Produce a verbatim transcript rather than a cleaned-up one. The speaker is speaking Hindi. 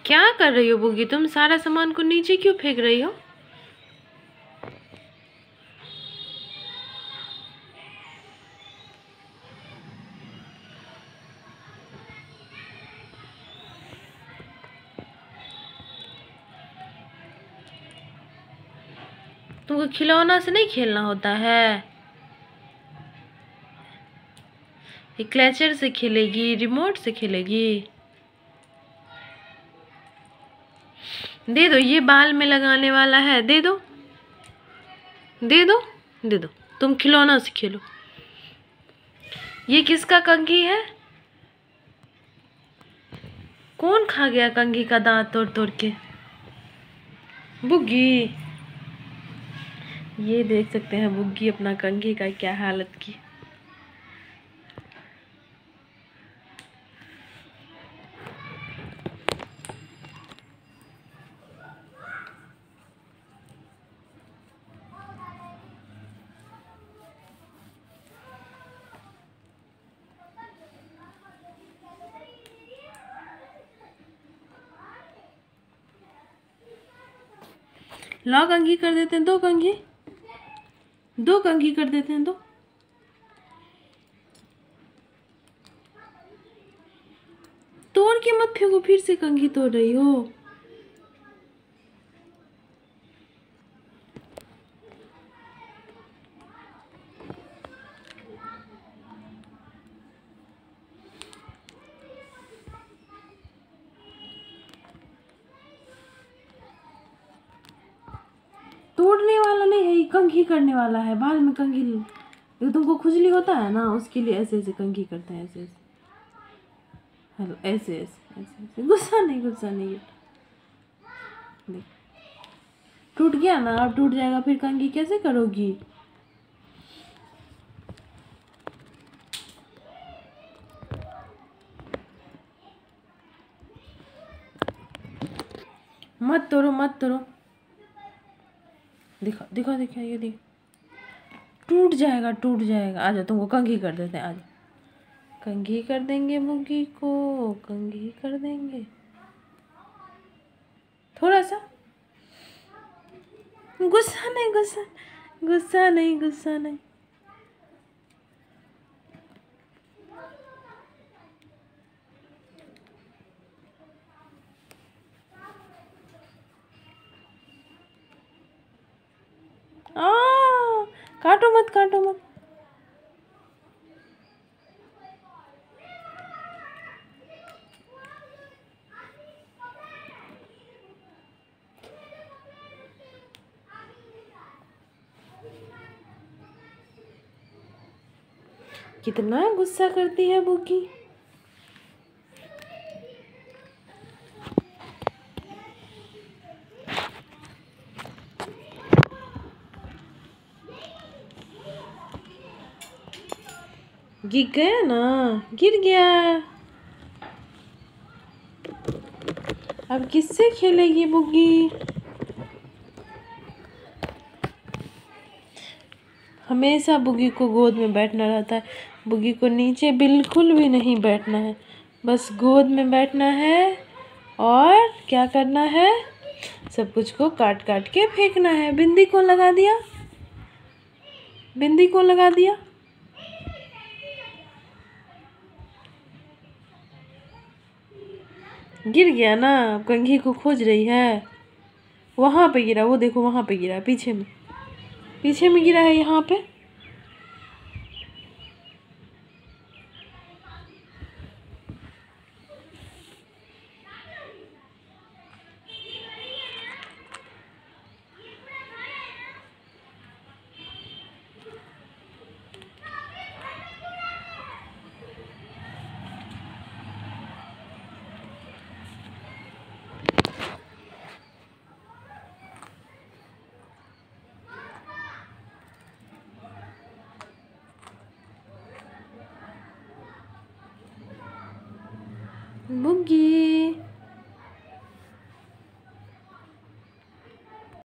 क्या कर रही हो बुगी? तुम सारा सामान को नीचे क्यों फेंक रही हो? तुमको खिलौना से नहीं खेलना होता है? ये क्लचर से खेलेगी, रिमोट से खेलेगी? दे दो, ये बाल में लगाने वाला है, दे दो दे दो दे दो। तुम खिलौना से खेलो। ये किसका कंघी है? कौन खा गया कंघी का दांत तोड़ तोड़ के? बुग्गी, ये देख सकते हैं बुग्गी अपना कंघी का क्या हालत की। ला कंघी कर देते हैं, दो कंघी दो कंघी कर देते हैं, दो। तोड़ के मत फेंको, फिर से कंघी तोड़ रही हो। तोड़ने वाला नहीं है, ये कंघी करने वाला है। बाल में कंघी, जो तुमको खुजली होता है ना, उसके लिए ऐसे ऐसे कंघी करते हैं, ऐसे ऐसे। हेलो, ऐसे ऐसे ऐसे ऐसे। गुस्सा नहीं, गुस्सा नहीं। देख, टूट गया ना, अब टूट जाएगा, फिर कंघी कैसे करोगी? मत तोड़ो, मत तोड़ो। दिखा दिखा दिखा, ये देख, टूट जाएगा, टूट जाएगा। आजा, तुमको कंघी कर देते हैं, आजा। कंघी कर देंगे मुर्गी को, कंघी कर देंगे। थोड़ा सा गुस्सा नहीं, गुस्सा गुस्सा नहीं, गुस्सा नहीं। आ काटो मत, काटो मत। कितना गुस्सा करती है बुग्गी। गिर गया ना, गिर गया। अब किससे खेलेगी बुग्गी? हमेशा बुग्गी को गोद में बैठना रहता है। बुग्गी को नीचे बिल्कुल भी नहीं बैठना है, बस गोद में बैठना है। और क्या करना है? सब कुछ को काट काट के फेंकना है। बिंदी कौन लगा दिया? बिंदी कौन लगा दिया? गिर गया ना, कंघी को खोज रही है। वहां पे गिरा, वो देखो वहां पे गिरा, पीछे में पीछे में गिरा है, यहाँ पे। बुग्गी।